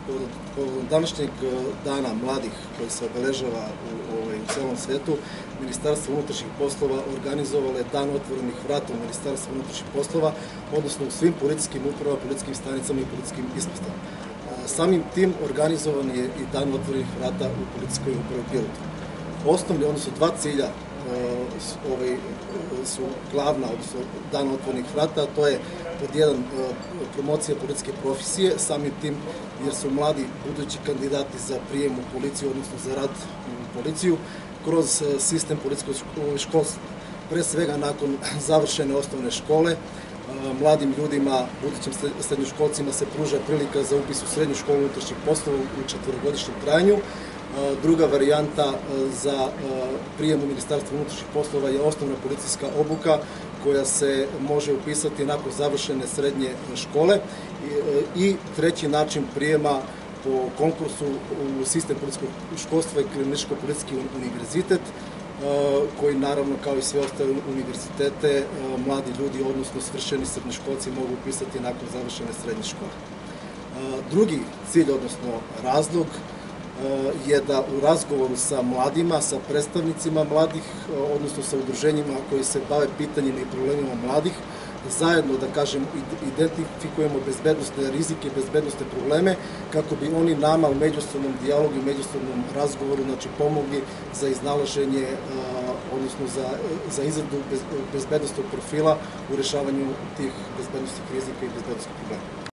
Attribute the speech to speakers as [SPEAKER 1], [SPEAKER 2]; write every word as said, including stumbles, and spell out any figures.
[SPEAKER 1] Povodom današnjeg dana mladih koji se obeležava u celom svetu, Ministarstvo unutrašnjih poslova organizovalo je dan otvorenih vrata u Ministarstvu unutrašnjih poslova, odnosno u svim policijskim upravama, policijskim stanicama i policijskim ispostavama. Samim tim organizovan je i dan otvorenih vrata u policijskoj upravi Pirotu. Osnovni, odnosno dva cilja su glavna, odnosno dan otvorenih vrata, to je pod jedan promocija policijske profesije, samim tim jer su mladi budući kandidati za prijem u policiju, odnosno za rad u policiju, kroz sistem policijskog školstva. Pre svega, nakon završene osnovne škole, mladim ljudima, budućim srednjoškolcima se pruža prilika za upis u srednju školu unutrašnjih poslova u četvorogodišnjem trajanju. Druga varijanta za prijem u Ministarstvo unutrašnjih poslova je osnovna policijska obuka koja se može upisati nakon završene srednje škole. I treći način prijema po konkursu u sistem policijskog školstva je Kriminalističko-policijski univerzitet, koji naravno kao i sve ostale univerzitete mladi ljudi, odnosno svršeni srednjoškolci mogu upisati nakon završene srednje škole. Drugi cilj, odnosno razlog, je da u razgovoru sa mladima, sa predstavnicima mladih, odnosno sa udruženjima koji se bave pitanjima i problemima mladih, zajedno, da kažem, identifikujemo bezbednosne rizike i bezbednosne probleme kako bi oni nama u međusobnom dijalogu i međusobnom razgovoru pomogli za iznalaženje, odnosno za izradu bezbednosnog profila u rešavanju tih bezbednosnih rizika i bezbednosnih problema.